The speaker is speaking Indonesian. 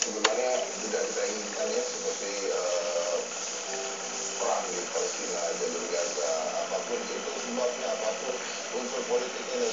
sebenarnya tidak kita inginkan ya, seperti perang di Palestina, jalur Gaza, apapun itu sebabnya, apapun unsur politiknya